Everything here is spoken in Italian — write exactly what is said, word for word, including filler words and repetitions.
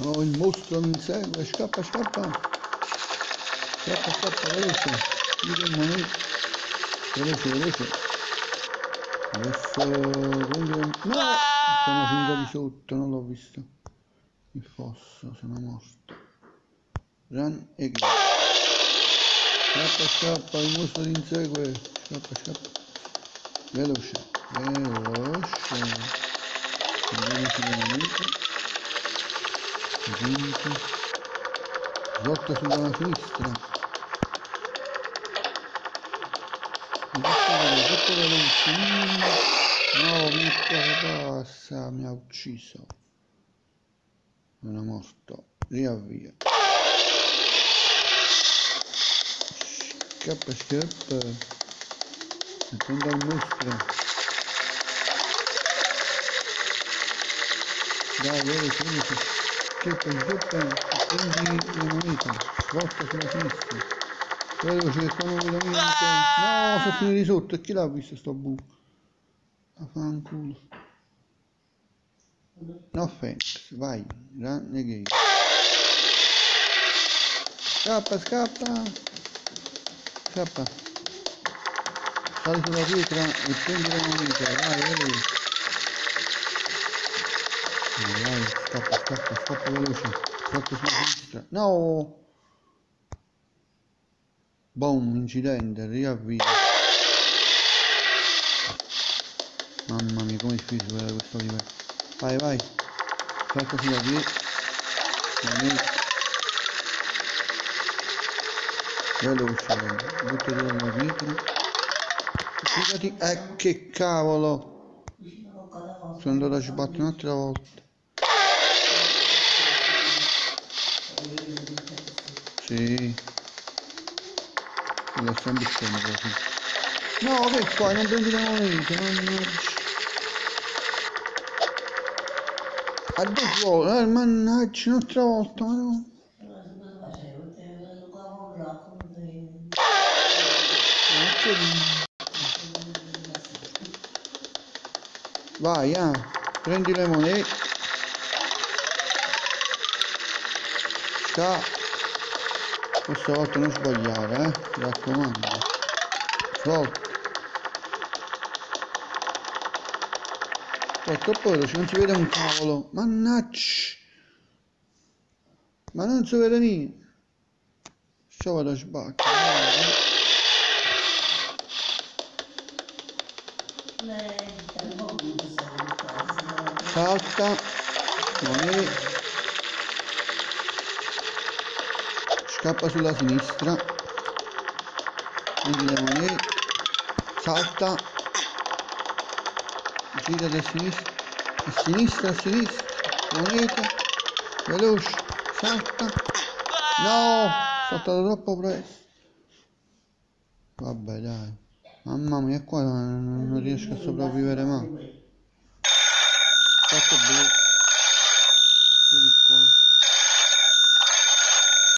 No, il mostro mi insegue, scappa, scappa. Scappa, scappa, veloce. Tira il monete. Veloce, veloce. Adesso prendere... No! Sono finito di sotto, non l'ho visto. Il fosso, sono morto. Run e go. Scappa, scappa, il mostro ti insegue. Scappa, scappa. Veloce, veloce. Veloce le monete. Vinto. Svolta sulla sinistra. Troppo veloce. No, mi passa, mi ha ucciso. Non è morto. Riavvia. Scappa, scappa. E prende il mostro. Dai, veloce, veloce. Scappa, scappa. Prendi le monete. Svolta sulla sinistra. Veloce che qua non vedo niente. No, sono finito di sotto. E chi l'ha visto sto buco? A fanculo. No thanks, vai, run again. Scappa, scappa. Scappa. Sali sulla pietra e prendi la moneta. Vai, veloce. Vai, vai, scappa, scappa, scappa veloce. Scappa sulla sinistra. No! Boom, incidente, riavvia. Mamma mia, come è difficile superare questo livello. Vai, vai. Salta sulla pietra. Veloce, buttati dalla pietra. Fidati. Eh, che cavolo. Sono andato a sbattere un'altra volta. Sì. Lo sempre sempre così. No, che fai? Non prendi le monete, mannaggia. A due vuole, eh, mannaggia, un'altra volta, ma no. Vai, ah, prendi le monete. Sta. Questa volta non sbagliare, eh, mi raccomando. Svolta. È troppo veloce, non si vede un cavolo. Mannaggia. Ma non si vede niente. Sto vado a sbattere. Salta. Monete. Scappa sulla sinistra. Prendi le monete. Salta. Girati a sinistra. A sinistra, a sinistra. Monete. Veloce. Salta. No! Saltato troppo presto. Vabbè, dai. Mamma mia, qua non riesco a sopravvivere mai. Fatto bene.